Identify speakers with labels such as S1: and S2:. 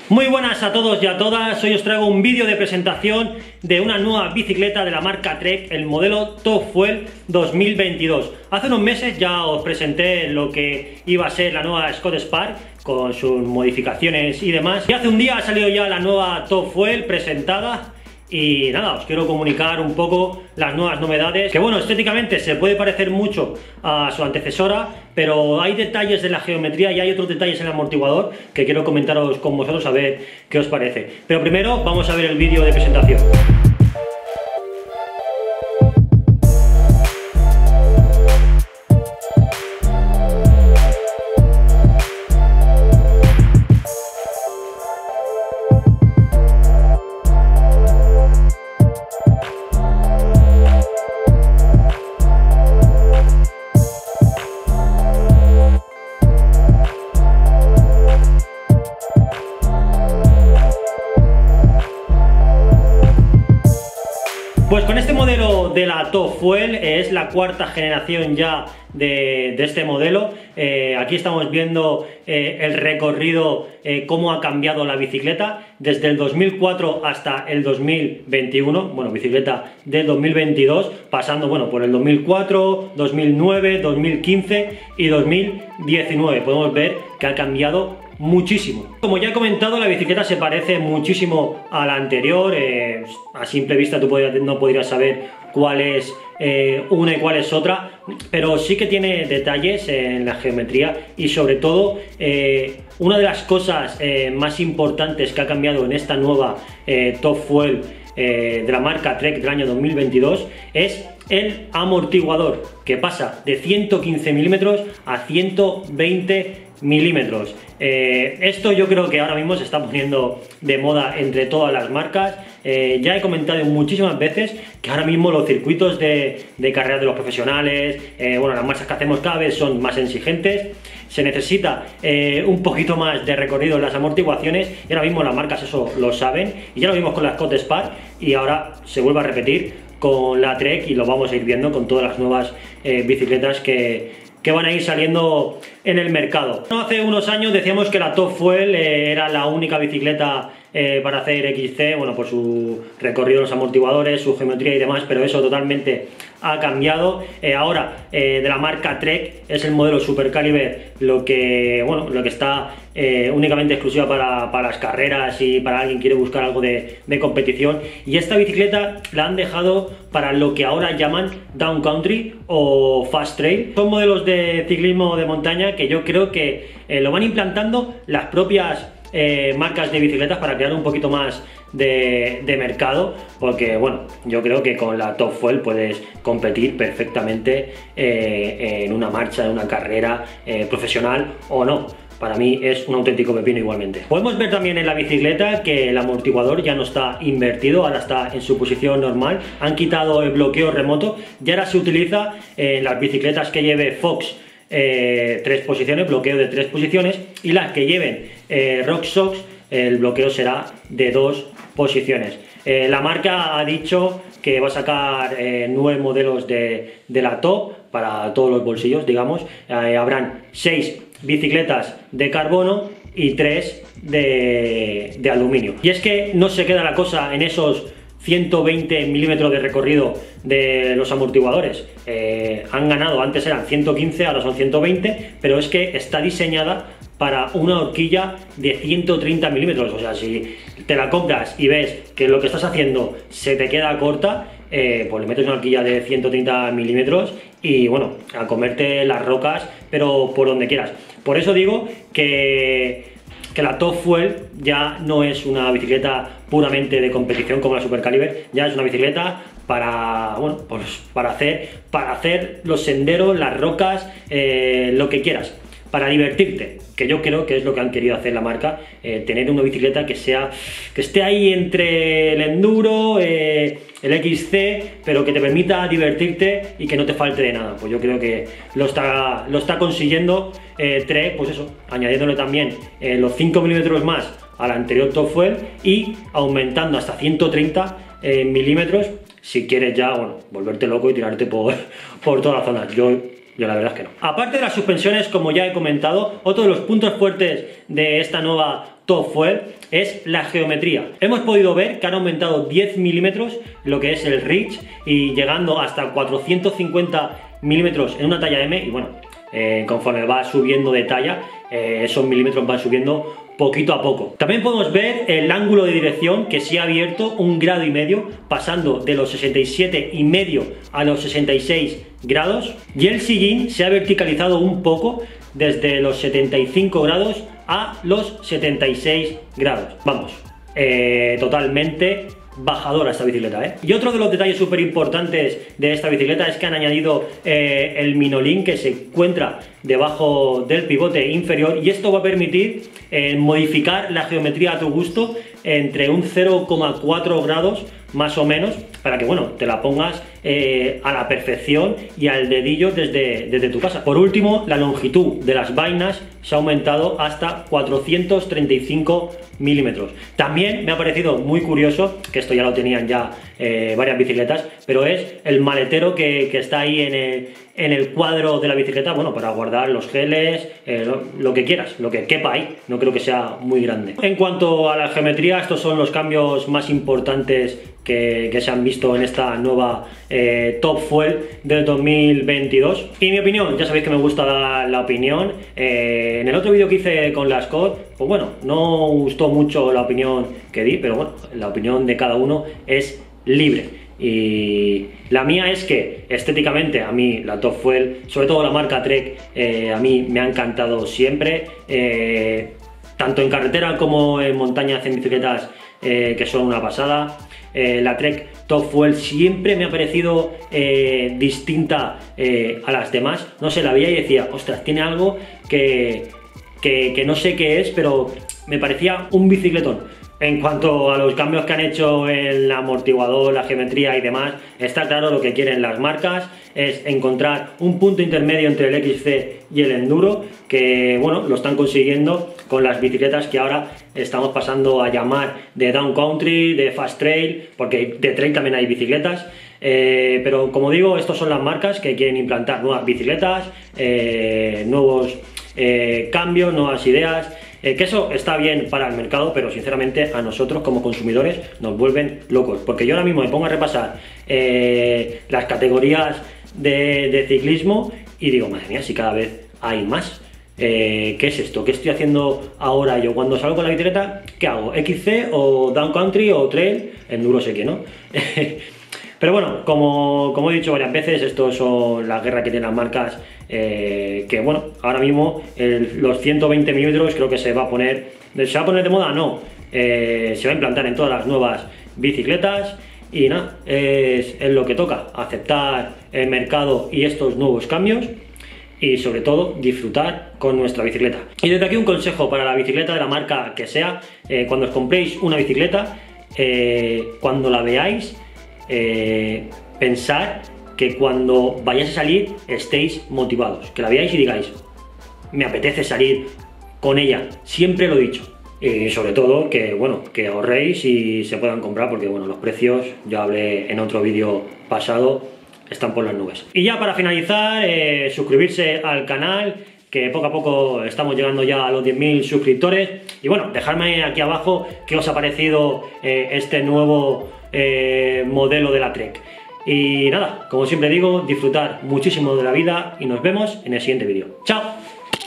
S1: Muy buenas a todos y a todas, hoy os traigo un vídeo de presentación de una nueva bicicleta de la marca Trek, el modelo Top Fuel 2022. Hace unos meses ya os presenté lo que iba a ser la nueva Scott Spark con sus modificaciones y demás. Y hace un día ha salido ya la nueva Top Fuel presentada. Y nada, os quiero comunicar un poco las nuevas novedades, que bueno, estéticamente se puede parecer mucho a su antecesora, pero hay detalles de la geometría y hay otros detalles en el amortiguador que quiero comentaros con vosotros a ver qué os parece. Pero primero vamos a ver el vídeo de presentación. Pues con este modelo de la Top Fuel es la cuarta generación ya de este modelo. Aquí estamos viendo el recorrido, cómo ha cambiado la bicicleta desde el 2004 hasta el 2021. Bueno, bicicleta del 2022, pasando bueno, por el 2004, 2009, 2015 y 2019. Podemos ver que ha cambiado muchísimo. Como ya he comentado, la bicicleta se parece muchísimo a la anterior. A simple vista tú no podrías saber cuál es una y cuál es otra, pero sí que tiene detalles en la geometría y sobre todo una de las cosas más importantes que ha cambiado en esta nueva Top Fuel de la marca Trek del año 2022 es el amortiguador, que pasa de 115 milímetros a 120 milímetros. Esto yo creo que ahora mismo se está poniendo de moda entre todas las marcas. Ya he comentado muchísimas veces que ahora mismo los circuitos de carreras de los profesionales, bueno, las marchas que hacemos cada vez son más exigentes. Se necesita un poquito más de recorrido en las amortiguaciones y ahora mismo las marcas eso lo saben, y ya lo vimos con la Scott Spark y ahora se vuelve a repetir con la Trek y lo vamos a ir viendo con todas las nuevas bicicletas que van a ir saliendo en el mercado. Hace unos años decíamos que la Top Fuel era la única bicicleta para hacer XC, bueno, por su recorrido, los amortiguadores, su geometría y demás, pero eso totalmente ha cambiado. Ahora de la marca Trek es el modelo Super Caliber lo que está únicamente exclusiva para las carreras y para alguien que quiere buscar algo de competición, y esta bicicleta la han dejado para lo que ahora llaman Down Country o Fast Trail. Son modelos de ciclismo de montaña que yo creo que lo van implantando las propias marcas de bicicletas para crear un poquito más de mercado, porque bueno, yo creo que con la Top Fuel puedes competir perfectamente en una marcha, en una carrera profesional o no. Para mí es un auténtico pepino igualmente. Podemos ver también en la bicicleta que el amortiguador ya no está invertido, ahora está en su posición normal. Han quitado el bloqueo remoto y ahora se utiliza en las bicicletas que lleve Fox 3 posiciones, bloqueo de 3 posiciones, y las que lleven RockShox el bloqueo será de 2 posiciones. La marca ha dicho que va a sacar 9 modelos de la Top para todos los bolsillos, digamos. Habrán 6 bicicletas de carbono y 3 de aluminio. Y es que no se queda la cosa en esos 120 milímetros de recorrido de los amortiguadores. Han ganado, antes eran 115, ahora son 120, pero es que está diseñada para una horquilla de 130 milímetros. O sea, si te la compras y ves que lo que estás haciendo se te queda corta, pues le metes una horquilla de 130 milímetros y bueno, a comerte las rocas, pero por donde quieras. Por eso digo que la Top Fuel ya no es una bicicleta puramente de competición como la Super Caliber, ya es una bicicleta para, bueno, pues para hacer los senderos, las rocas, lo que quieras, para divertirte, que yo creo que es lo que han querido hacer la marca, tener una bicicleta que esté ahí entre el enduro, el XC, pero que te permita divertirte y que no te falte de nada. Pues yo creo que lo está consiguiendo Trek, pues eso, añadiéndole también los 5 milímetros más a la anterior Top Fuel y aumentando hasta 130 milímetros si quieres ya, bueno, volverte loco y tirarte por toda la zona. Yo yo la verdad es que no. Aparte de las suspensiones, como ya he comentado, otro de los puntos fuertes de esta nueva Top Fuel es la geometría. Hemos podido ver que han aumentado 10 milímetros lo que es el reach y llegando hasta 450 milímetros en una talla M, y bueno, conforme va subiendo de talla, esos milímetros van subiendo poquito a poco. También podemos ver el ángulo de dirección, que se ha abierto 1,5 grados, pasando de los 67,5 a los 66 grados, y el sillín se ha verticalizado un poco desde los 75 grados a los 76 grados. Vamos, totalmente bajadora esta bicicleta, ¿eh? Y otro de los detalles súper importantes de esta bicicleta es que han añadido el Minolink, que se encuentra debajo del pivote inferior, y esto va a permitir modificar la geometría a tu gusto entre un 0,4 grados más o menos, para que bueno, te la pongas a la perfección y al dedillo desde tu casa. Por último, la longitud de las vainas se ha aumentado hasta 435 milímetros. También me ha parecido muy curioso, que esto ya lo tenían ya varias bicicletas, pero es el maletero que está ahí en el cuadro de la bicicleta, bueno, para guardar los geles, lo que quieras, lo que quepa ahí, no creo que sea muy grande. En cuanto a la geometría, estos son los cambios más importantes que se han visto en esta nueva Top Fuel del 2022. Y mi opinión, ya sabéis que me gusta dar la opinión. En el otro vídeo que hice con la Scott, pues bueno, no gustó mucho la opinión que di, pero bueno, la opinión de cada uno es libre. Y la mía es que estéticamente a mí la Top Fuel, sobre todo la marca Trek, a mí me ha encantado siempre, tanto en carretera como en montaña, hacen bicicletas que son una pasada. La Trek Top Fuel siempre me ha parecido distinta a las demás. No sé, la veía y decía, ostras, tiene algo que no sé qué es, pero me parecía un bicicletón. En cuanto a los cambios que han hecho en el amortiguador, la geometría y demás, está claro lo que quieren las marcas, es encontrar un punto intermedio entre el XC y el Enduro, que bueno, lo están consiguiendo con las bicicletas que ahora estamos pasando a llamar de Down Country, de Fast Trail, porque de trail también hay bicicletas. Pero como digo, estas son las marcas que quieren implantar nuevas bicicletas, nuevos cambios, nuevas ideas. Que eso está bien para el mercado, pero sinceramente a nosotros como consumidores nos vuelven locos, porque yo ahora mismo me pongo a repasar las categorías de ciclismo y digo, madre mía, si cada vez hay más. ¿Qué es esto? ¿Qué estoy haciendo ahora yo? Cuando salgo con la bicicleta, ¿qué hago? ¿XC o Down Country o Trail? Enduro sé que no. Pero bueno, como he dicho varias veces, esto son las guerras que tienen las marcas, que bueno, ahora mismo los 120 milímetros creo que se va a poner de moda, no, se va a implantar en todas las nuevas bicicletas y nada, es lo que toca, aceptar el mercado y estos nuevos cambios y sobre todo disfrutar con nuestra bicicleta. Y desde aquí un consejo para la bicicleta de la marca que sea, cuando os compréis una bicicleta, cuando la veáis, pensar que cuando vayáis a salir estéis motivados, que la veáis y digáis, me apetece salir con ella, siempre lo he dicho. Y sobre todo que bueno, que ahorréis y se puedan comprar, porque bueno, los precios, ya hablé en otro vídeo pasado, están por las nubes. Y ya para finalizar, suscribirse al canal, que poco a poco estamos llegando ya a los 10.000 suscriptores. Y bueno, dejadme aquí abajo qué os ha parecido este nuevo modelo de la Trek. Y nada, como siempre digo, disfrutar muchísimo de la vida y nos vemos en el siguiente vídeo. ¡Chao!